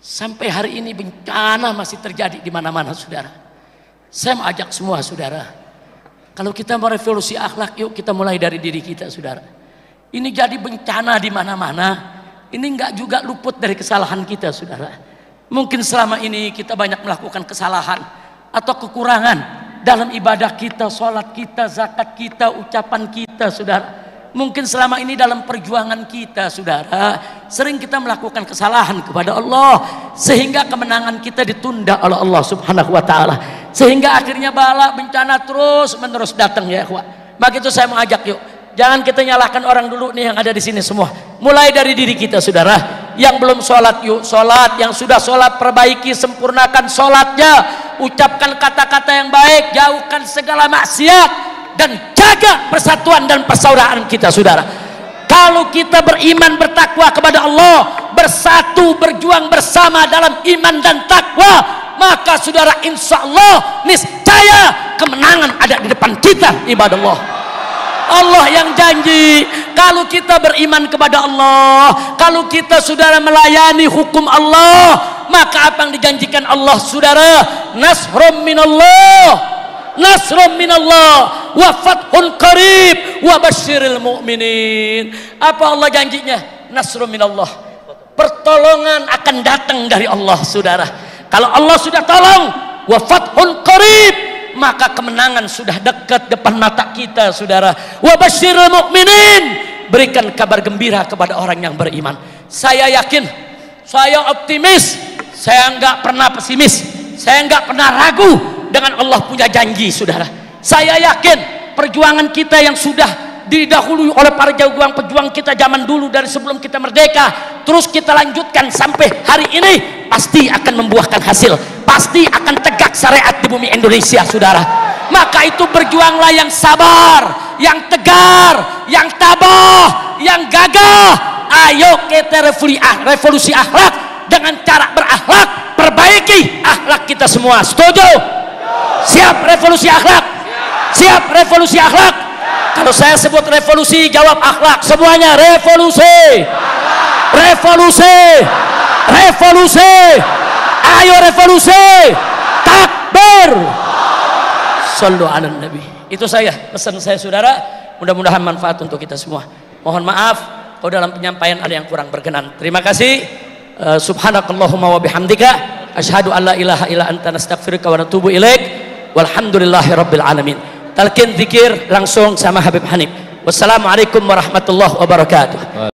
Sampai hari ini bencana masih terjadi di mana-mana, saudara. Saya mau ajak semua saudara, kalau kita mau revolusi akhlak, yuk kita mulai dari diri kita, saudara. Ini jadi bencana di mana-mana. Ini enggak juga luput dari kesalahan kita, saudara. Mungkin selama ini kita banyak melakukan kesalahan atau kekurangan dalam ibadah kita, sholat kita, zakat kita, ucapan kita, saudara. Mungkin selama ini dalam perjuangan kita, saudara, sering kita melakukan kesalahan kepada Allah, sehingga kemenangan kita ditunda oleh Allah Subhanahu wa ta'ala, sehingga akhirnya bala bencana terus menerus datang, ya ikhwah. Maka itu saya mau ajak, yuk jangan kita nyalahkan orang dulu nih yang ada di sini semua. Mulai dari diri kita, saudara. Yang belum sholat, yuk sholat. Yang sudah sholat, perbaiki, sempurnakan sholatnya. Ucapkan kata-kata yang baik, jauhkan segala maksiat, dan jaga persatuan dan persaudaraan kita, saudara. Kalau kita beriman, bertakwa kepada Allah, bersatu, berjuang bersama dalam iman dan takwa, maka saudara, insya Allah niscaya kemenangan ada di depan kita, ibadah Allah. Allah yang janji, kalau kita beriman kepada Allah, kalau kita saudara melayani hukum Allah, maka apa yang dijanjikan Allah, saudara? Nasrum minallah, nasrum minallah, wa fathun qarib, wa basyiril mu'minin. Apa Allah janjinya? Nasrum minallah, pertolongan akan datang dari Allah, saudara. Kalau Allah sudah tolong, wa fathun qarib, maka kemenangan sudah dekat depan mata kita, saudara. Wa basyiril mu'minin, berikan kabar gembira kepada orang yang beriman. Saya yakin, saya optimis, saya enggak pernah pesimis, saya enggak pernah ragu dengan Allah punya janji, saudara. Saya yakin perjuangan kita yang sudah didahului oleh para pejuang kita zaman dulu, dari sebelum kita merdeka, terus kita lanjutkan sampai hari ini, pasti akan membuahkan hasil, pasti akan tegak syariat di bumi Indonesia, saudara. Maka itu berjuanglah yang sabar, yang tegar, yang tabah, yang gagah. Ayo kita revolusi akhlak dengan cara berakhlak, perbaiki akhlak kita semua. Setuju? Siap revolusi akhlak? Siap revolusi akhlak? Kalau saya sebut revolusi, jawab akhlak. Semuanya revolusi, revolusi, revolusi. Ayo revolusi, takbir, sallu ala nabi. Itu saya, pesan saya, saudara. Mudah-mudahan manfaat untuk kita semua. Mohon maaf kalau dalam penyampaian ada yang kurang berkenan. Terima kasih. Subhanakallahumma wa bihamdika, asyhadu an la ilaha illa anta, nastaghfiruka wa natubu ilaik. Walhamdulillahi rabbil alamin. Talqin zikir langsung sama Habib Hanif. Wassalamualaikum warahmatullahi wabarakatuh.